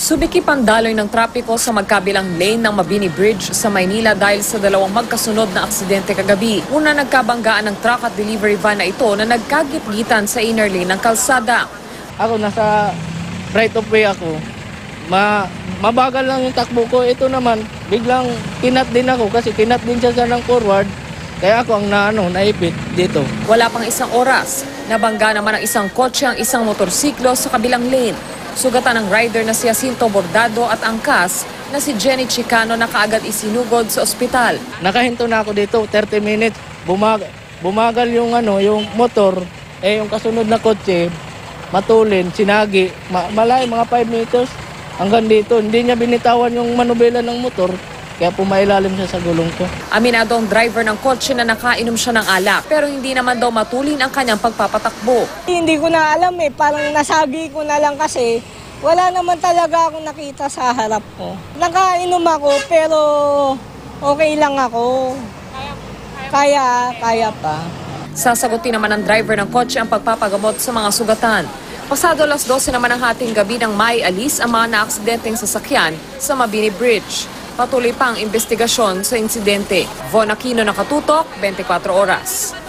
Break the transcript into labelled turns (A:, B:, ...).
A: Subikip ang daloy ng trapiko sa magkabilang lane ng Mabini Bridge sa Maynila dahil sa dalawang magkasunod na aksidente kagabi. Una, nagkabanggaan ng truck at delivery van na ito na nagkagitgitan sa inner lane ng kalsada.
B: Ako nasa right of way ako. Mabagal lang yung takbo ko. Ito naman, biglang kinat din ako kasi kinat din siya ng forward. Kaya ako ang naipit dito.
A: Wala pang isang oras, nabangga naman ang isang kotse ang isang motorsiklo sa kabilang lane. Sugatan ng rider na si Jacinto Bordado at angkas na si Jenny Chicano na kaagad isinugod sa ospital.
B: Nakahinto na ako dito, 30 minutes. Bumagal yung motor, yung kasunod na kotse, matulin, sinagi. Malay, mga 5 meters hanggang dito. Hindi niya binitawan yung manubela ng motor. Kaya pumailalim siya sa gulong ko.
A: Aminado ang driver ng kotse na nakainom siya ng alak pero hindi naman daw matulin ang kanyang pagpapatakbo.
C: Hindi ko na alam parang nasabi ko na lang kasi wala naman talaga akong nakita sa harap ko. Nakainom ako pero okay lang ako. Kaya pa.
A: Sasagutin naman ng driver ng kotse ang pagpapagamot sa mga sugatan. Pasado alas 12 naman ng hating gabi ng May alis ang mga naaksidenteng sasakyan sa Mabini Bridge. Patuloy pa ang investigasyon sa insidente. Von Aquino, Nakatutok, 24 Oras.